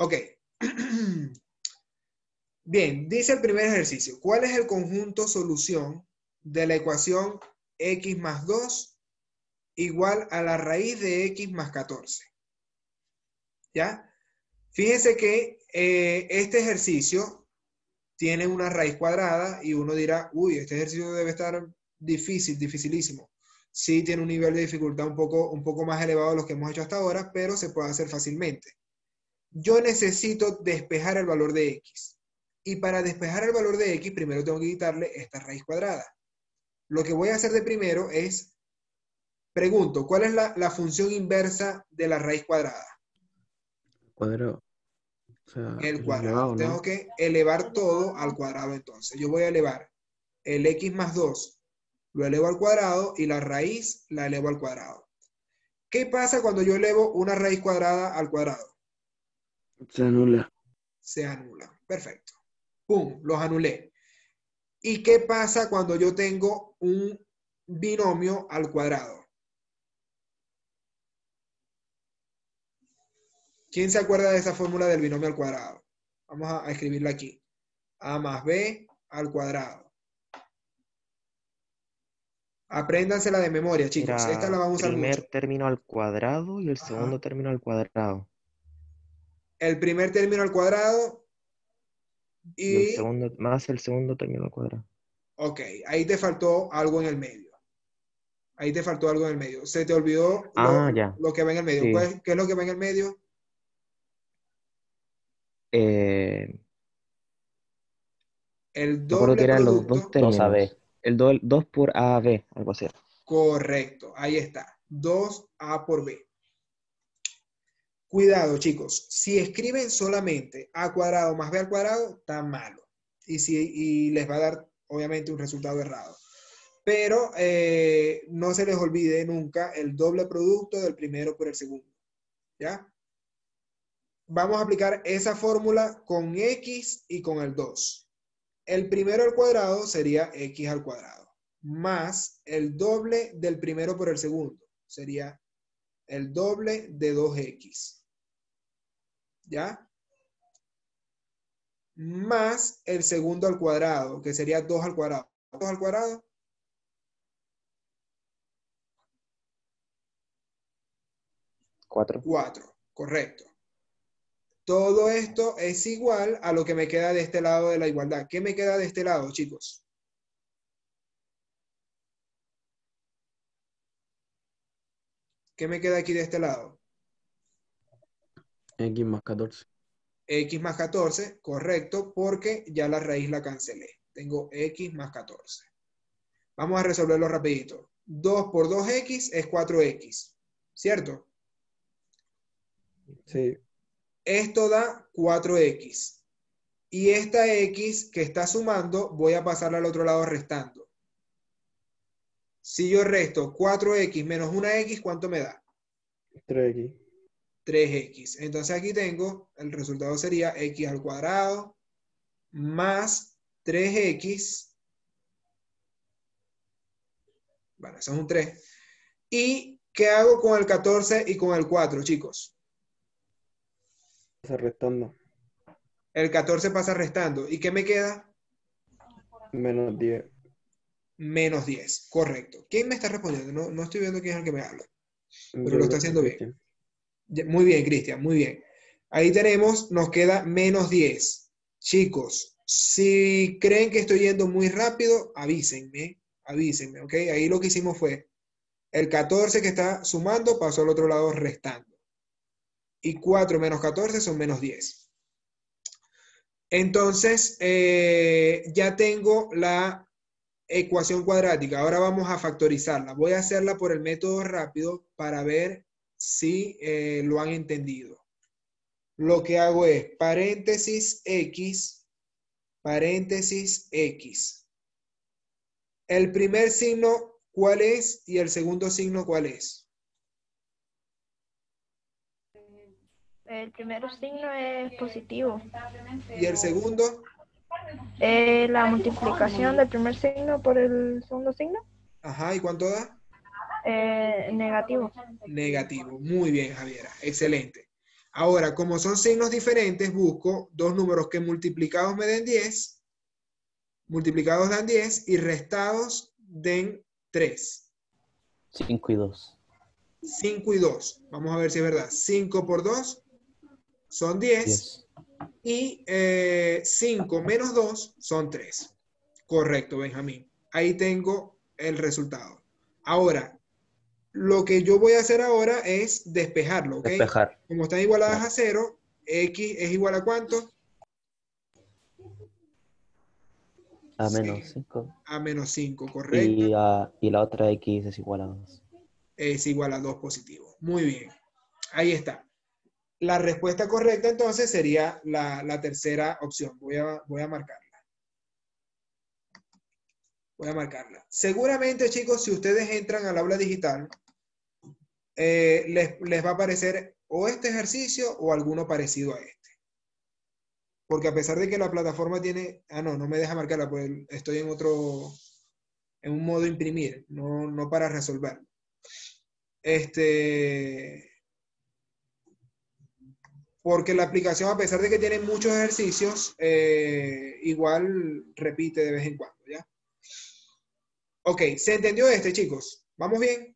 Ok. Bien, dice el primer ejercicio. ¿Cuál es el conjunto solución de la ecuación x más 2 igual a la raíz de x más 14? ¿Ya? Fíjense que este ejercicio tiene una raíz cuadrada y uno dirá, uy, este ejercicio debe estar difícil, dificilísimo. Sí, tiene un nivel de dificultad un poco más elevado de los que hemos hecho hasta ahora, pero se puede hacer fácilmente. Yo necesito despejar el valor de x. Y para despejar el valor de x, primero tengo que quitarle esta raíz cuadrada. Lo que voy a hacer de primero es, pregunto, ¿cuál es la función inversa de la raíz cuadrada? Cuadrado. O sea, El el cuadrado. elevado, Tengo ¿no? que elevar todo al cuadrado entonces. Yo voy a elevar el x más 2, lo elevo al cuadrado y la raíz la elevo al cuadrado. ¿Qué pasa cuando yo elevo una raíz cuadrada al cuadrado? Se anula. Se anula. Perfecto. ¡Pum! Los anulé. ¿Y qué pasa cuando yo tengo un binomio al cuadrado? ¿Quién se acuerda de esa fórmula del binomio al cuadrado? Vamos a escribirla aquí. A más B al cuadrado. Apréndansela de memoria, chicos. Esta la Era vamos a usar mucho. primer término al cuadrado y el Ajá. segundo término al cuadrado. El primer término al cuadrado Y el y... segundo, más el segundo término al cuadrado. Ok, ahí te faltó algo en el medio. Ahí te faltó algo en el medio. Se te olvidó Ah, ya. lo que va en el medio. Sí. ¿Qué es lo que va en el medio? Me El acuerdo que doble eran los dos producto. 2AB. El 2 por AB, algo así. Correcto, ahí está. 2a por b. Cuidado, chicos. Si escriben solamente a cuadrado más b al cuadrado, está malo. Y les va a dar, obviamente, un resultado errado. Pero no se les olvide nunca el doble producto del primero por el segundo. ¿Ya? Vamos a aplicar esa fórmula con x y con el 2. El primero al cuadrado sería x al cuadrado, más el doble del primero por el segundo. Sería el doble de 2x. ¿Ya? Más el segundo al cuadrado, que sería 2 al cuadrado. 2 al cuadrado. 4. 4. Correcto. Todo esto es igual a lo que me queda de este lado de la igualdad. ¿Qué me queda de este lado, chicos? ¿Qué me queda aquí de este lado? X más 14. X más 14, correcto, porque ya la raíz la cancelé. Tengo x más 14. Vamos a resolverlo rapidito. 2 por 2x es 4x, ¿cierto? Sí. Esto da 4x. Y esta x que está sumando, voy a pasarla al otro lado restando. Si yo resto 4x menos una x, ¿cuánto me da? 3X. 3x. Entonces aquí tengo, el resultado sería x al cuadrado más 3x. Bueno, eso es un 3. ¿Y qué hago con el 14 y con el 4, chicos? Está restando. El 14 pasa restando. ¿Y qué me queda? Menos 10. Menos 10. Correcto. ¿Quién me está respondiendo? No estoy viendo quién es el que me habla. Pero lo Yo está creo que haciendo bien. Cristian. Muy bien, Cristian, muy bien. Ahí tenemos, nos queda menos 10. Chicos, si creen que estoy yendo muy rápido, avísenme, ¿ok? Ahí lo que hicimos fue, el 14 que está sumando pasó al otro lado restando. Y 4 menos 14 son menos 10. Entonces, ya tengo la ecuación cuadrática. Ahora vamos a factorizarla. Voy a hacerla por el método rápido para ver si lo han entendido. Lo que hago es paréntesis x. El primer signo, ¿cuál es? Y el segundo signo, ¿cuál es? El primer signo es positivo. ¿Y el segundo? La multiplicación del primer signo por el segundo signo, Ajá, ¿y cuánto da? negativo. Negativo. Muy bien, Javiera. Excelente. Ahora, como son signos diferentes, busco dos números que multiplicados me den 10, multiplicados dan 10 y restados den 3. 5 y 2. 5 y 2. Vamos a ver si es verdad. 5 por 2 son 10. 10. Y 5 menos 2 son 3. Correcto, Benjamín. Ahí tengo el resultado. Ahora, lo que yo voy a hacer ahora es despejarlo, ¿ok? Despejar. Como están igualadas Claro. a 0, X es igual a ¿cuánto? A Sí. menos 5. A menos 5, correcto. Y la otra X es igual a 2. Es igual a 2 positivo. Muy bien. Ahí está. La respuesta correcta entonces sería la tercera opción. Voy a marcarla. Voy a marcarla. Seguramente, chicos, si ustedes entran al aula digital, les va a aparecer o este ejercicio o alguno parecido a este. Porque a pesar de que la plataforma tiene... no me deja marcarla, pues estoy en un modo imprimir, no para resolver. Porque la aplicación, a pesar de que tiene muchos ejercicios, igual repite de vez en cuando, ¿ya? Ok, ¿se entendió chicos? ¿Vamos bien?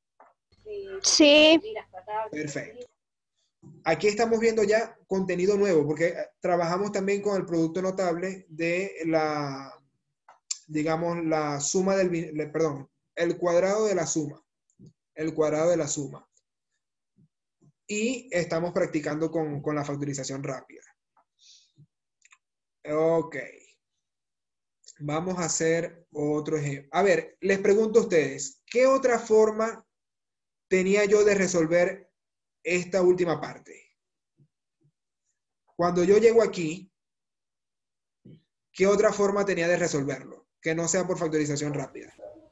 Sí. Perfecto. Aquí estamos viendo ya contenido nuevo, porque trabajamos también con el producto notable de digamos, la suma perdón, el cuadrado de la suma. El cuadrado de la suma. Y estamos practicando con la factorización rápida. Ok. Vamos a hacer otro ejemplo. A ver, les pregunto a ustedes, ¿qué otra forma tenía yo de resolver esta última parte? Cuando yo llego aquí, ¿qué otra forma tenía de resolverlo? Que no sea por factorización rápida.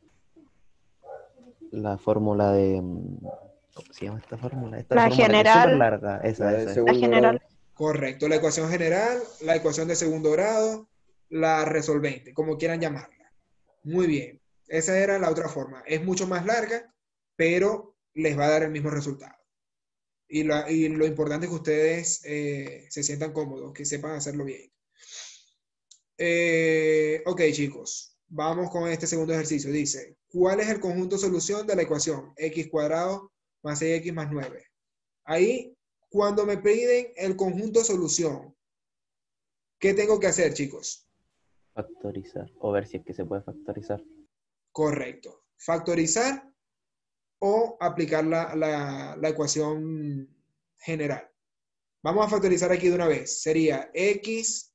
La fórmula de... ¿Cómo se llama esta fórmula? Esta La fórmula que es general. súper larga. Esa, La de esa. La segundo general. grado. Correcto. La ecuación general, la ecuación de segundo grado, la resolvente, como quieran llamarla. Muy bien. Esa era la otra forma. Es mucho más larga, pero les va a dar el mismo resultado. Y lo importante es que ustedes se sientan cómodos, que sepan hacerlo bien. Ok, chicos. Vamos con este segundo ejercicio. Dice, ¿cuál es el conjunto solución de la ecuación x cuadrado más 6x más 9? Ahí, cuando me piden el conjunto solución, ¿qué tengo que hacer, chicos? Factorizar. O ver si es que se puede factorizar. Correcto. Factorizar o aplicar la ecuación general. Vamos a factorizar aquí de una vez. Sería x.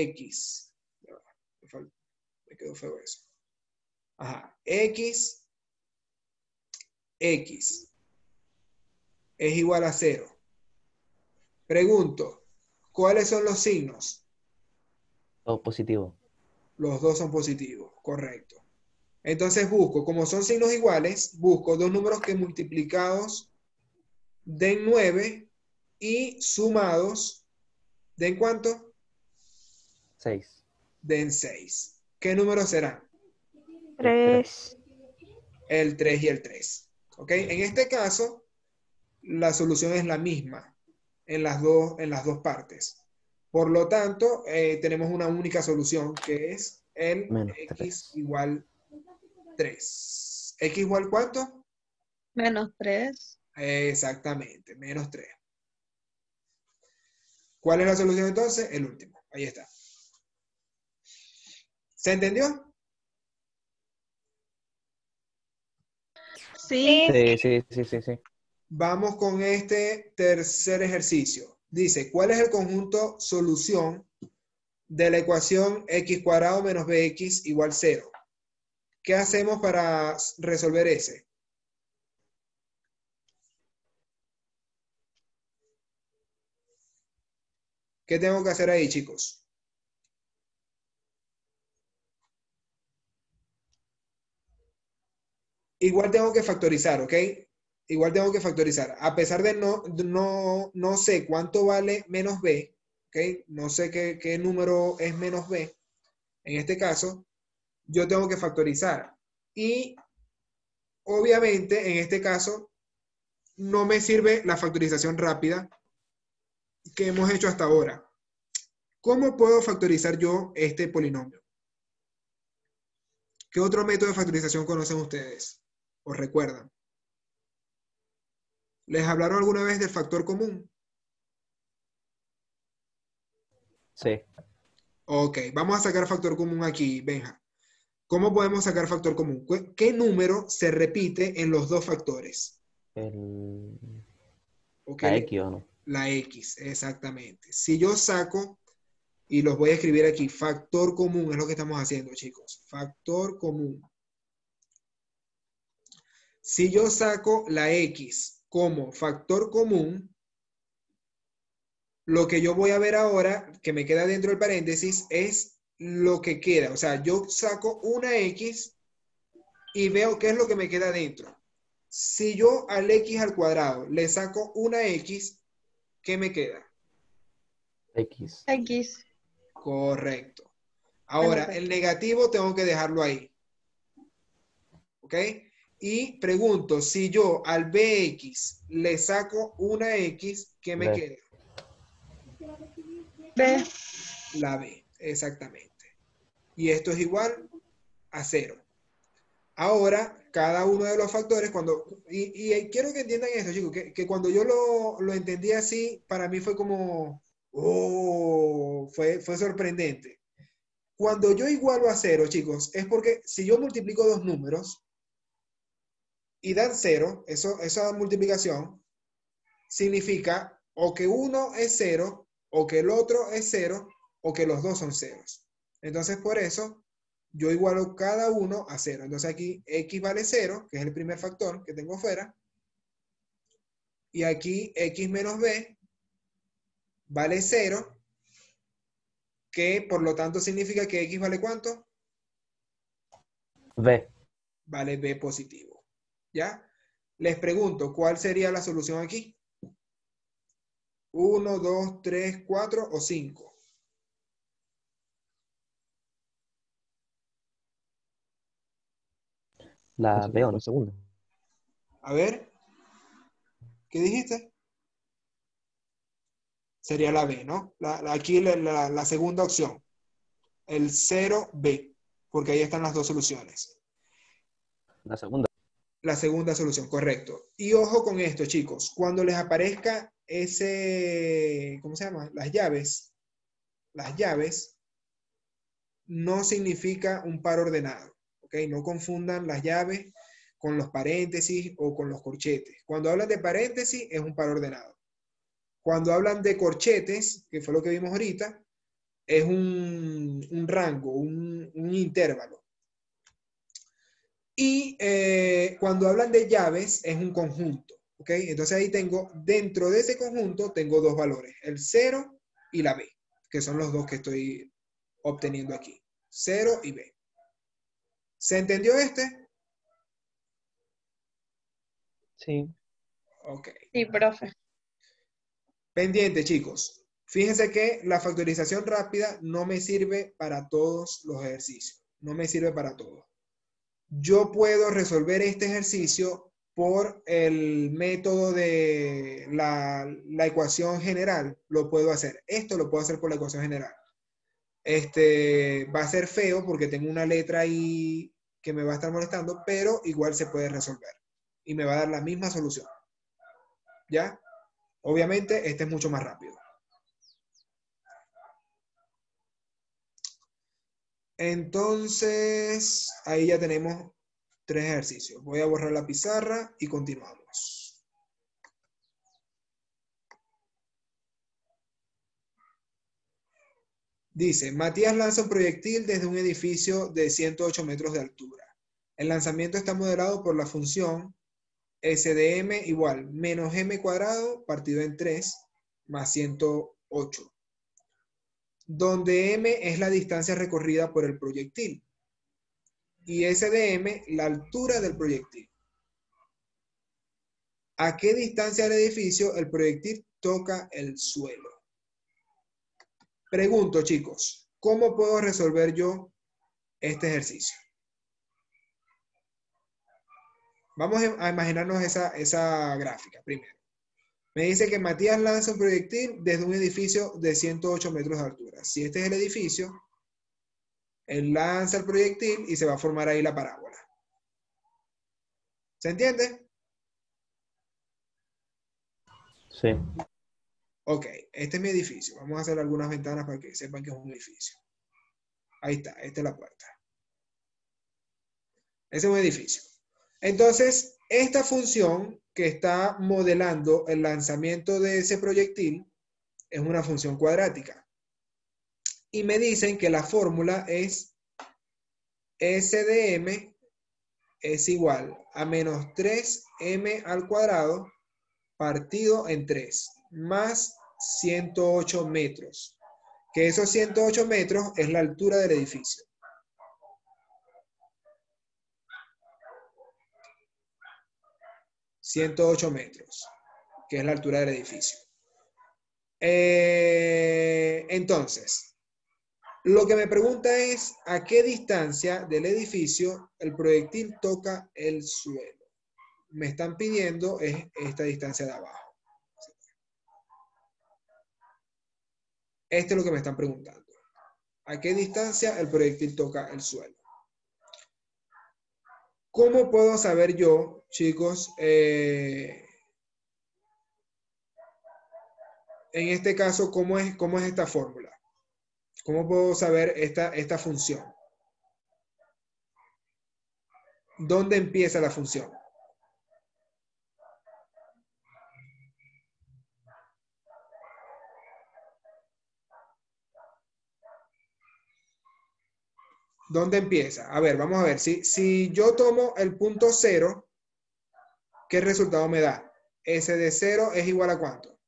Me quedó feo eso. Ajá. X es igual a 0. Pregunto, ¿cuáles son los signos? Todo positivo. Los dos son positivos, correcto. Entonces busco, como son signos iguales, busco dos números que multiplicados den 9 y sumados den ¿cuánto? 6. Den 6. ¿Qué números serán? 3. El 3 y el 3. ¿Ok? En este caso, la solución es la misma en las dos partes. Por lo tanto, tenemos una única solución que es el Menos x 3. igual 3. ¿X igual cuánto? Menos 3. Exactamente, menos 3. ¿Cuál es la solución entonces? El último. Ahí está. ¿Se entendió? Sí. Sí. Vamos con este tercer ejercicio. Dice, ¿cuál es el conjunto solución de la ecuación x cuadrado menos bx igual 0? ¿Qué hacemos para resolver ese? ¿Qué tengo que hacer ahí, chicos? Igual tengo que factorizar, ¿ok? Igual tengo que factorizar. A pesar de no sé cuánto vale menos b, ¿ok? No sé qué número es menos b. En este caso, yo tengo que factorizar. Y obviamente, en este caso, no me sirve la factorización rápida que hemos hecho hasta ahora. ¿Cómo puedo factorizar yo este polinomio? ¿Qué otro método de factorización conocen ustedes? ¿O recuerdan? ¿Les hablaron alguna vez del factor común? Sí. Ok, vamos a sacar factor común aquí, Benja. ¿Cómo podemos sacar factor común? ¿Qué número se repite en los dos factores? El... ¿O La qué X o no. La X, exactamente. Si yo saco, y los voy a escribir aquí, factor común, es lo que estamos haciendo, chicos. Factor común. Si yo saco la X como factor común, lo que yo voy a ver ahora, que me queda dentro del paréntesis, es lo que queda. O sea, yo saco una X y veo qué es lo que me queda dentro. Si yo al X al cuadrado le saco una X, ¿qué me queda? X. X. Correcto. Bueno, Ahora, pues. el negativo tengo que dejarlo ahí. ¿Ok? Y pregunto, si yo al BX le saco una X, ¿qué me B. queda? B. La B, exactamente. Y esto es igual a 0. Ahora, cada uno de los factores, y quiero que entiendan esto, chicos, que cuando yo lo entendí así, para mí fue como, oh, fue sorprendente. Cuando yo igualo a 0, chicos, es porque si yo multiplico dos números y dan 0, esa multiplicación significa o que uno es 0, o que el otro es 0, o que los dos son ceros. Entonces, por eso, yo igualo cada uno a 0. Entonces aquí X vale 0, que es el primer factor que tengo fuera. Y aquí X menos B vale 0, que por lo tanto significa que X vale ¿cuánto? B. Vale B positivo. ¿Ya? Les pregunto, ¿cuál sería la solución aquí? 1, 2, 3, 4 o 5. La B o no. Segunda. A ver, ¿qué dijiste? Sería la B, ¿no? Aquí la segunda opción. El 0B, porque ahí están las dos soluciones. La segunda. La segunda solución, correcto. Y ojo con esto, chicos. Cuando les aparezca ese, ¿cómo se llama? Las llaves no significa un par ordenado, ¿ok? No confundan las llaves con los paréntesis o con los corchetes. Cuando hablan de paréntesis es un par ordenado. Cuando hablan de corchetes, que fue lo que vimos ahorita, es un rango, un intervalo. Y cuando hablan de llaves, es un conjunto. ¿Ok? Entonces ahí tengo, dentro de ese conjunto, tengo dos valores, el 0 y la B, que son los dos que estoy obteniendo aquí. 0 y B. ¿Se entendió este? Sí. Ok. Sí, profe. Pendiente, chicos. Fíjense que la factorización rápida no me sirve para todos los ejercicios. No me sirve para todos. Yo puedo resolver este ejercicio por el método de la ecuación general. Lo puedo hacer. Esto lo puedo hacer por la ecuación general. Va a ser feo porque tengo una letra ahí que me va a estar molestando, pero igual se puede resolver. Y me va a dar la misma solución. ¿Ya? Obviamente, este es mucho más rápido. Entonces, ahí ya tenemos 3 ejercicios. Voy a borrar la pizarra y continuamos. Dice, Matías lanza un proyectil desde un edificio de 108 metros de altura. El lanzamiento está modelado por la función S de m igual menos m cuadrado partido en 3 más 108, donde m es la distancia recorrida por el proyectil y S de m la altura del proyectil. ¿A qué distancia del edificio el proyectil toca el suelo? Pregunto, chicos, ¿cómo puedo resolver yo este ejercicio? Vamos a imaginarnos esa gráfica primero. Me dice que Matías lanza un proyectil desde un edificio de 108 metros de altura. Si este es el edificio, él lanza el proyectil y se va a formar ahí la parábola. ¿Se entiende? Sí. Ok, este es mi edificio. Vamos a hacer algunas ventanas para que sepan que es un edificio. Ahí está, esta es la puerta. Ese es un edificio. Entonces, esta función que está modelando el lanzamiento de ese proyectil es una función cuadrática. Y me dicen que la fórmula es S de m es igual a menos 3m al cuadrado partido en 3 más 108 metros. Que esos 108 metros es la altura del edificio. ...108 metros... ...que es la altura del edificio. Entonces... lo que me pregunta es... ¿a qué distancia del edificio... el proyectil toca el suelo? Me están pidiendo... es esta distancia de abajo. Esto es lo que me están preguntando. ¿A qué distancia el proyectil toca el suelo? ¿Cómo puedo saber yo, chicos, en este caso, cómo es esta fórmula? ¿Cómo puedo saber esta función? ¿Dónde empieza la función? ¿Dónde empieza? A ver, vamos a ver. Si yo tomo el punto 0, ¿qué resultado me da? S de 0 es igual a ¿cuánto?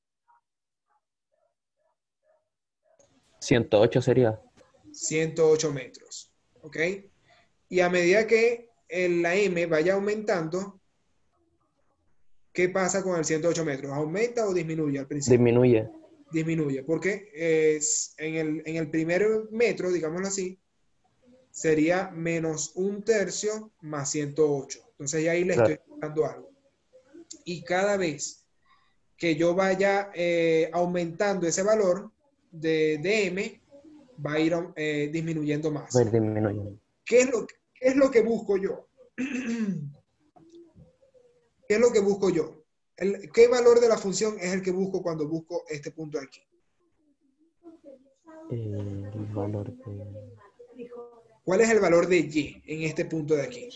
108 sería. 108 metros. ¿Ok? Y a medida que la M vaya aumentando, ¿qué pasa con el 108 metros? ¿Aumenta o disminuye al principio? Disminuye. Disminuye, porque en el primer metro, digámoslo así, sería menos 1/3 más 108. Entonces ya ahí le Claro. estoy dando algo. Y cada vez que yo vaya aumentando ese valor de M, va a ir disminuyendo más. Va a ir disminuyendo. ¿Qué es lo que busco yo? ¿Qué es lo que busco yo? ¿Qué valor de la función es el que busco cuando busco este punto de aquí? El valor de... ¿Cuál es el valor de Y en este punto de aquí?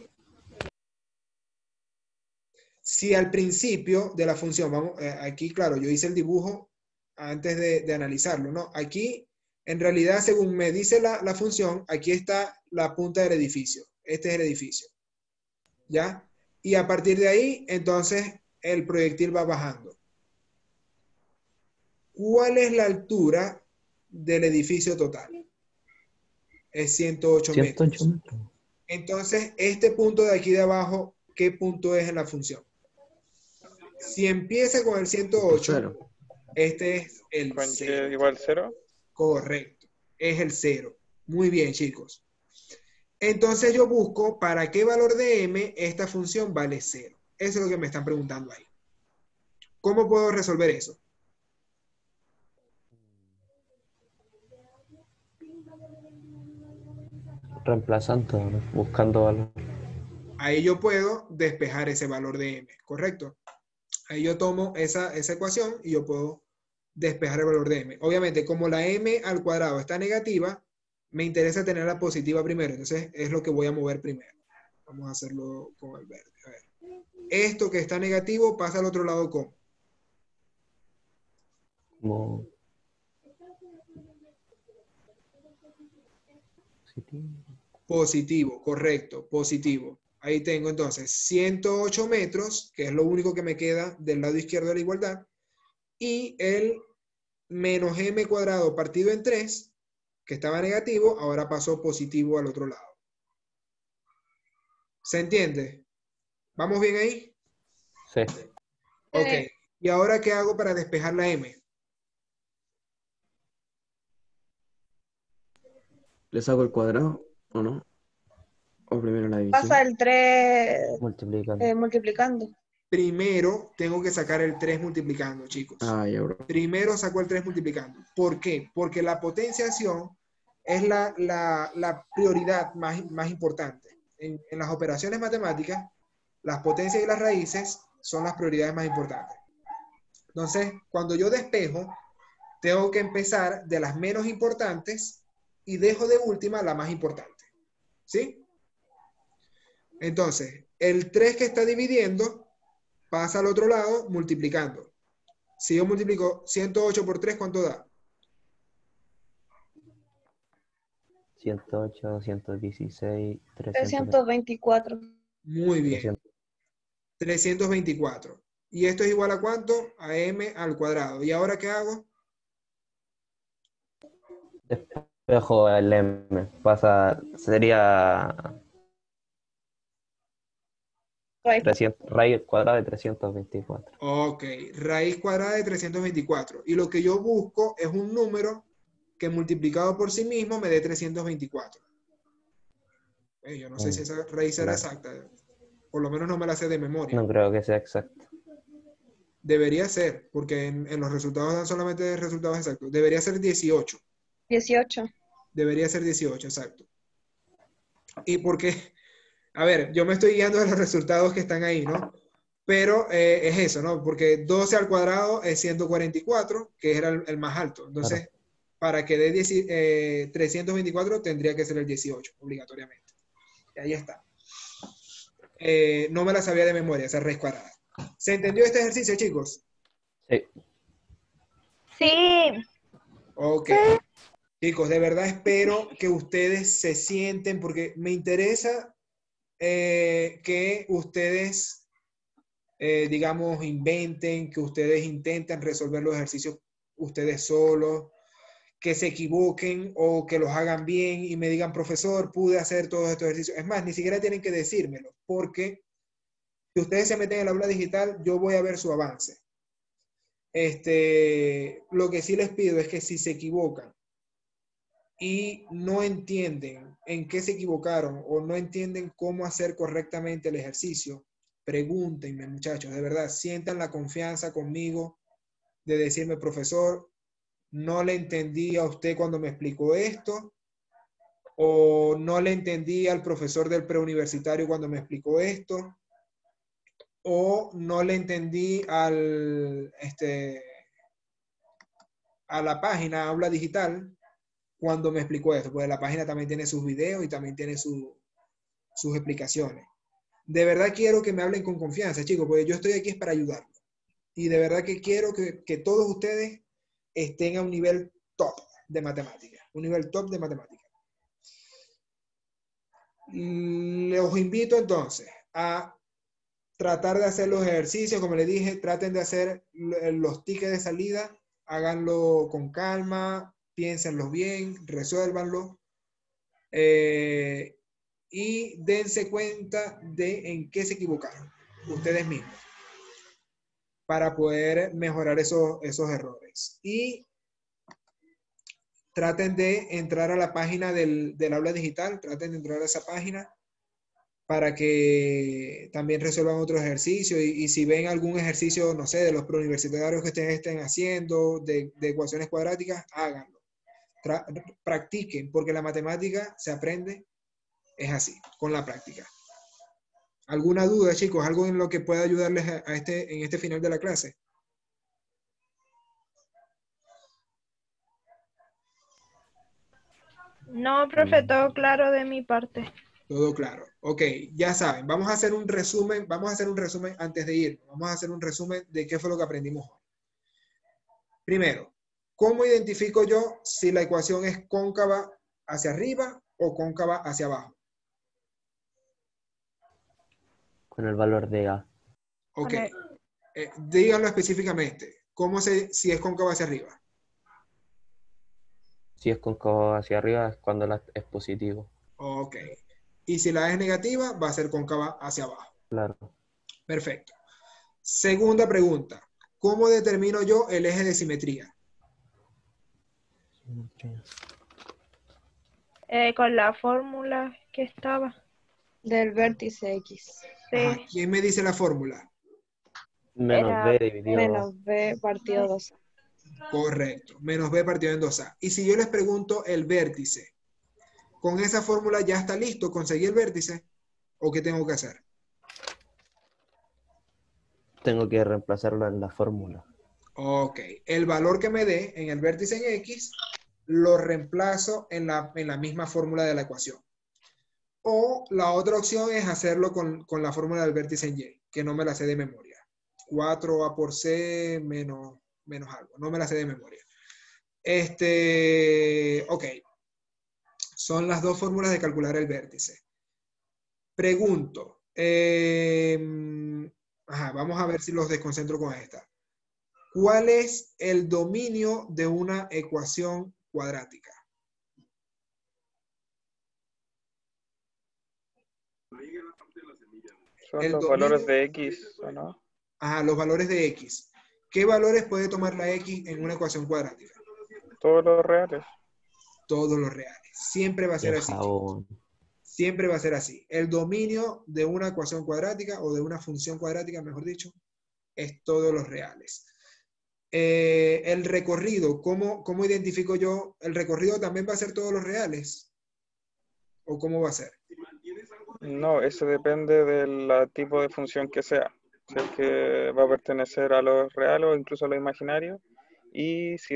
Si al principio de la función, vamos, aquí claro, yo hice el dibujo antes de analizarlo, ¿no? Aquí, en realidad, según me dice la función, aquí está la punta del edificio. Este es el edificio. ¿Ya? Y a partir de ahí, entonces, el proyectil va bajando. ¿Cuál es la altura del edificio total? Es 108 metros. 108 metros. Entonces, este punto de aquí de abajo, ¿qué punto es en la función? Si empieza con el 108, Cero. este es el ¿Con 0. Y igual 0? Correcto, es el 0. Muy bien, chicos. Entonces yo busco para qué valor de m esta función vale 0. Eso es lo que me están preguntando ahí. ¿Cómo puedo resolver eso? Reemplazando, ¿no? Buscando valor. Ahí yo puedo despejar ese valor de m, ¿correcto? Ahí yo tomo esa ecuación y yo puedo despejar el valor de m. Obviamente, como la m al cuadrado está negativa, me interesa tener la positiva primero. Entonces, es lo que voy a mover primero. Vamos a hacerlo con el verde. A ver. Esto que está negativo pasa al otro lado ¿cómo? Como... positivo. Positivo, correcto, positivo. Ahí tengo entonces 108 metros, que es lo único que me queda del lado izquierdo de la igualdad, y el menos m cuadrado partido en 3, que estaba negativo, ahora pasó positivo al otro lado. ¿Se entiende? ¿Vamos bien ahí? Sí. Ok. ¿Y ahora qué hago para despejar la m? ¿Le saco el cuadrado o no? ¿O primero la división? Pasa el 3 Multiplicando. multiplicando. primero tengo que sacar el 3 multiplicando, chicos. Ah, ya, bro. Primero saco el 3 multiplicando. ¿Por qué? Porque la potenciación es la prioridad más importante. En las operaciones matemáticas, las potencias y las raíces son las prioridades más importantes. Entonces, cuando yo despejo, tengo que empezar de las menos importantes y dejo de última la más importante. ¿Sí? Entonces, el 3 que está dividiendo pasa al otro lado multiplicando. Si yo multiplico 108 por 3, ¿cuánto da? 108, 216, 300, 324. Muy bien. 300. 324. ¿Y esto es igual a cuánto? A m al cuadrado. ¿Y ahora qué hago? Despejo el M. Sería Raíz 300, raíz cuadrada de 324. Ok, raíz cuadrada de 324. Y lo que yo busco es un número que multiplicado por sí mismo me dé 324. Yo no sé si esa raíz será Claro. exacta. Por lo menos no me la sé de memoria. No creo que sea exacto. Debería ser, porque en los resultados dan solamente resultados exactos. Debería ser 18. 18. Debería ser 18, exacto. Y porque, a ver, yo me estoy guiando de los resultados que están ahí, ¿no? Pero es eso, ¿no? Porque 12 al cuadrado es 144, que era el más alto. Entonces, Claro. para que dé 324 tendría que ser el 18, obligatoriamente. Y ahí está. No me la sabía de memoria, esa raíz cuadrada. ¿Se entendió este ejercicio, chicos? Sí. Sí. Ok. Chicos, de verdad espero que ustedes se sienten, porque me interesa que ustedes, digamos, inventen, que ustedes intenten resolver los ejercicios ustedes solos, que se equivoquen o que los hagan bien y me digan, profesor, pude hacer todos estos ejercicios. Es más, ni siquiera tienen que decírmelo, porque si ustedes se meten en el aula digital, yo voy a ver su avance. Lo que sí les pido es que si se equivocan y no entienden en qué se equivocaron o no entienden cómo hacer correctamente el ejercicio, pregúntenme, muchachos, de verdad, sientan la confianza conmigo de decirme, profesor, no le entendí a usted cuando me explicó esto, o no le entendí al profesor del preuniversitario cuando me explicó esto, o no le entendí a la página Aula Digital cuando me explicó esto, porque la página también tiene sus videos y también tiene sus explicaciones. De verdad quiero que me hablen con confianza, chicos, porque yo estoy aquí es para ayudarlos. Y de verdad que quiero que todos ustedes estén a un nivel top de matemáticas, un nivel top de matemáticas. Los invito entonces a tratar de hacer los ejercicios, como les dije, traten de hacer los tickets de salida, háganlo con calma, piénsenlos bien, resuélvanlo y dense cuenta de en qué se equivocaron ustedes mismos para poder mejorar esos errores. Y traten de entrar a la página del aula digital, traten de entrar a esa página para que también resuelvan otros ejercicios y si ven algún ejercicio, no sé, de los preuniversitarios que ustedes estén haciendo, de ecuaciones cuadráticas, háganlo. Practiquen, porque la matemática se aprende, es así, con la práctica. ¿Alguna duda, chicos? ¿Algo en lo que pueda ayudarles en este final de la clase? No, profe, todo claro de mi parte. Todo claro. Ok, ya saben, vamos a hacer un resumen antes de ir. Vamos a hacer un resumen de qué fue lo que aprendimos hoy. Primero, ¿cómo identifico yo si la ecuación es cóncava hacia arriba o cóncava hacia abajo? Con el valor de A. Ok, Vale. díganlo específicamente. ¿Cómo sé si es cóncava hacia arriba? Si es cóncavo hacia arriba es cuando la es positivo. Ok. Y si la es negativa, va a ser cóncava hacia abajo. Claro. Perfecto. Segunda pregunta. ¿Cómo determino yo el eje de simetría? Con la fórmula que estaba. del vértice X. Sí. Ajá. ¿Quién me dice la fórmula? Menos Era B dividido. Menos B partido 2. Correcto. Menos B partido en 2A. Y si yo les pregunto el vértice, ¿con esa fórmula ya está listo? ¿Conseguí el vértice? ¿O qué tengo que hacer? Tengo que reemplazarlo en la fórmula. Ok. El valor que me dé en el vértice en X, lo reemplazo en la misma fórmula de la ecuación. O la otra opción es hacerlo con la fórmula del vértice en Y, que no me la sé de memoria. 4A por C menos algo. No me la sé de memoria. Ok. Son las dos fórmulas de calcular el vértice. Pregunto. Vamos a ver si los desconcentro con esta. ¿Cuál es el dominio de una ecuación cuadrática? Son El los dominio- valores de X, ¿o no? Los valores de X. ¿Qué valores puede tomar la X en una ecuación cuadrática? Todos los reales. Todos los reales. Siempre va a ser El así. jabón. Siempre va a ser así. El dominio de una ecuación cuadrática o de una función cuadrática, mejor dicho, es todos los reales. El recorrido, ¿cómo identifico yo? ¿El recorrido también va a ser todos los reales? ¿O cómo va a ser? No, eso depende del tipo de función que sea. Si es que va a pertenecer a los reales o incluso a los imaginarios. Y si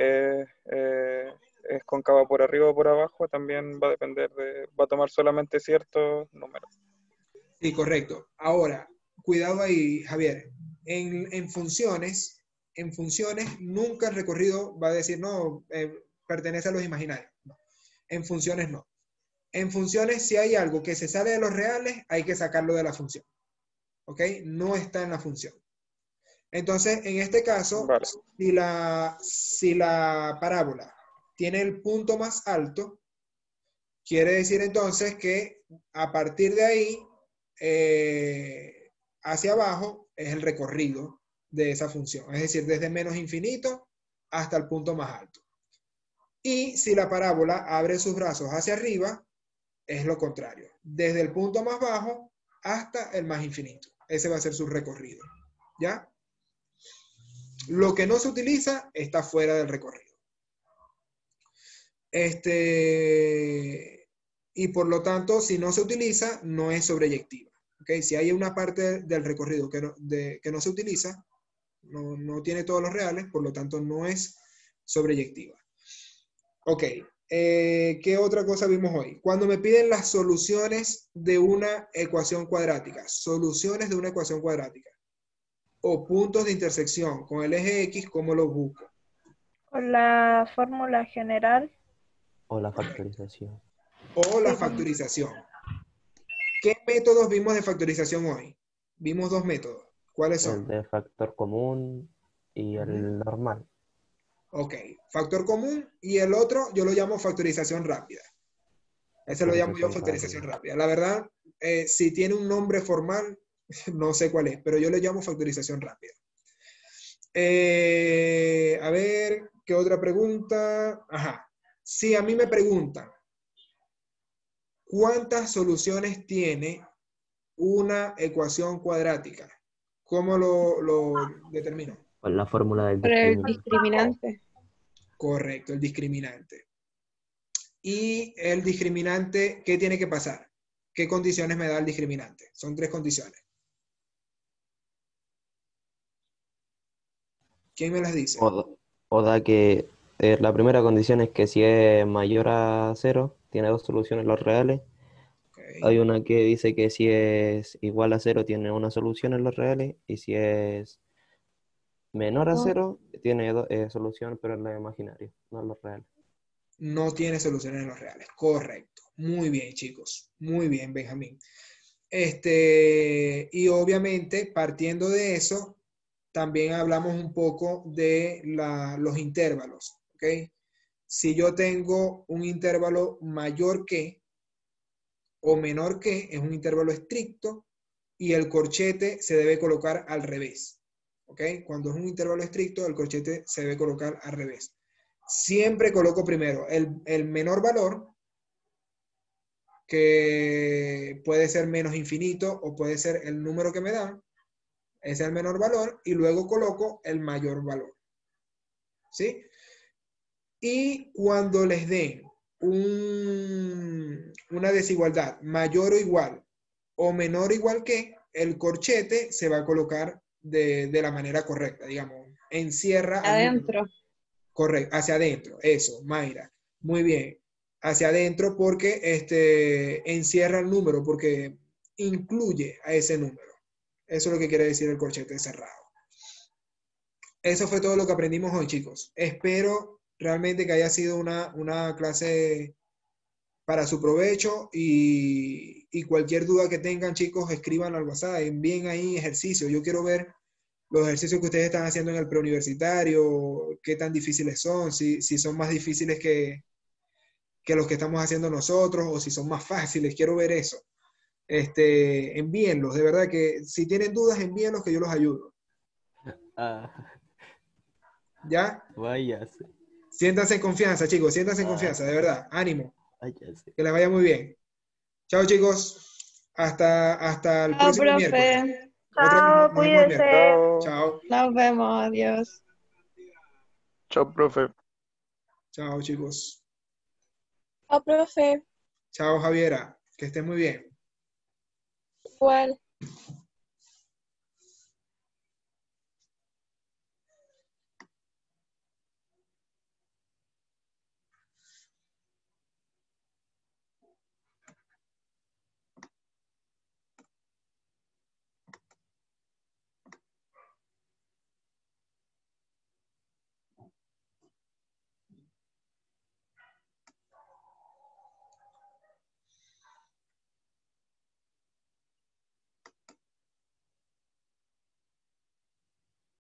es cóncava por arriba o por abajo, también va a depender va a tomar solamente ciertos números. Sí, correcto. Ahora, cuidado ahí, Javier. En funciones, nunca el recorrido va a decir, no, pertenece a los imaginarios. No. En funciones no. En funciones, si hay algo que se sale de los reales, hay que sacarlo de la función. ¿Ok? No está en la función. Entonces, en este caso, Vale. si la parábola tiene el punto más alto, quiere decir entonces que a partir de ahí, hacia abajo, es el recorrido de esa función. Es decir, desde menos infinito hasta el punto más alto. Y si la parábola abre sus brazos hacia arriba, es lo contrario. Desde el punto más bajo hasta el más infinito. Ese va a ser su recorrido. ¿Ya? Lo que no se utiliza está fuera del recorrido. Y por lo tanto, si no se utiliza, no es sobreyectiva. ¿Okay? Si hay una parte del recorrido que no se utiliza, no tiene todos los reales, por lo tanto no es sobreyectiva. Ok. ¿Qué otra cosa vimos hoy? Cuando me piden las soluciones de una ecuación cuadrática, soluciones de una ecuación cuadrática, o puntos de intersección con el eje X, ¿cómo los busco? Con la fórmula general. O la factorización. O la Sí, factorización. ¿Qué métodos vimos de factorización hoy? Vimos dos métodos. ¿Cuáles son? El de factor común y el normal. Ok, factor común y el otro yo lo llamo factorización rápida. Ese lo llamo yo factorización rápida. La verdad, si tiene un nombre formal, no sé cuál es, pero yo le llamo factorización rápida. A ver, ¿qué otra pregunta? Si a mí me preguntan, ¿cuántas soluciones tiene una ecuación cuadrática? ¿Cómo lo determino? Con la fórmula del Por el discriminante. discriminante. Correcto, el discriminante. Y el discriminante, ¿qué tiene que pasar? ¿Qué condiciones me da el discriminante? Son 3 condiciones. ¿Quién me las dice? O da que la primera condición es que si es mayor a 0, tiene dos soluciones los reales. Okay. Hay una que dice que si es igual a 0, tiene una solución en los reales. Y si es menor a 0, tiene solución, pero en los imaginarios, no en los reales. No tiene soluciones en los reales. Correcto. Muy bien, chicos. Muy bien, Benjamín. Y obviamente, partiendo de eso, también hablamos un poco de los intervalos. ¿Ok? Si yo tengo un intervalo mayor que o menor que, es un intervalo estricto y el corchete se debe colocar al revés. ¿Ok? Cuando es un intervalo estricto, el corchete se debe colocar al revés. Siempre coloco primero el menor valor, que puede ser menos infinito o puede ser el número que me dan, Ese es el menor valor y luego coloco el mayor valor. ¿Sí? Y cuando les den una desigualdad mayor o igual o menor o igual que, el corchete se va a colocar de la manera correcta, digamos, encierra al número. Adentro. Correcto, hacia adentro, eso, Mayra. Muy bien, hacia adentro porque encierra el número, porque incluye a ese número. Eso es lo que quiere decir el corchete cerrado. Eso fue todo lo que aprendimos hoy, chicos. Espero realmente que haya sido una clase para su provecho y cualquier duda que tengan, chicos, escriban al WhatsApp, envíen ahí ejercicios. Yo quiero ver los ejercicios que ustedes están haciendo en el preuniversitario, qué tan difíciles son, si son más difíciles que los que estamos haciendo nosotros o si son más fáciles. Quiero ver eso. Envíenlos, de verdad que si tienen dudas, envíenlos que yo los ayudo. Ah, ¿Ya? váyase. Siéntanse en confianza, chicos, siéntanse en Ah. confianza, de verdad. Ánimo, Váyase. que les vaya muy bien. Chao, chicos. Hasta el Chao, próximo miércoles. profe. Chao, Nos vemos el miércoles. cuídense. Chao. Nos vemos. Adiós. Chao, profe. Chao, chicos. Chao, profe. Chao, Javiera. Que estén muy bien. Igual.